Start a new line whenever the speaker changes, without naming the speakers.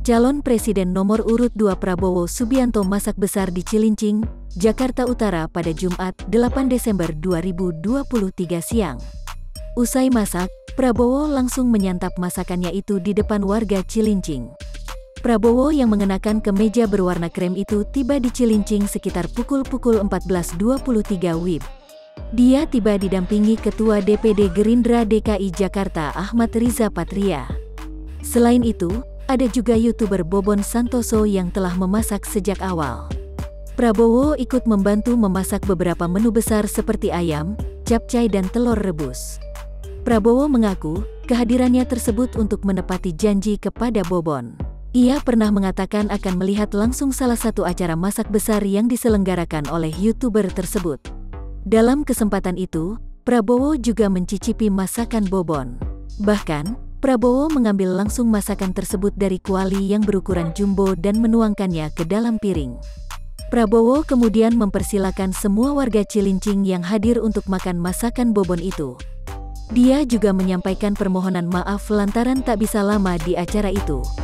Calon Presiden nomor urut 2 Prabowo Subianto masak besar di Cilincing, Jakarta Utara pada Jumat, 8 Desember 2023 siang. Usai masak, Prabowo langsung menyantap masakannya itu di depan warga Cilincing. Prabowo yang mengenakan kemeja berwarna krem itu tiba di Cilincing sekitar pukul 14.23 WIB. Dia tiba didampingi Ketua DPD Gerindra DKI Jakarta Ahmad Riza Patria. Selain itu, ada juga YouTuber Bobon Santoso yang telah memasak sejak awal. Prabowo ikut membantu memasak beberapa menu besar seperti ayam, capcay dan telur rebus. Prabowo mengaku, kehadirannya tersebut untuk menepati janji kepada Bobon. Ia pernah mengatakan akan melihat langsung salah satu acara masak besar yang diselenggarakan oleh YouTuber tersebut. Dalam kesempatan itu, Prabowo juga mencicipi masakan Bobon. Bahkan, Prabowo mengambil langsung masakan tersebut dari kuali yang berukuran jumbo dan menuangkannya ke dalam piring. Prabowo kemudian mempersilakan semua warga Cilincing yang hadir untuk makan masakan Bobon itu. Dia juga menyampaikan permohonan maaf lantaran tak bisa lama di acara itu.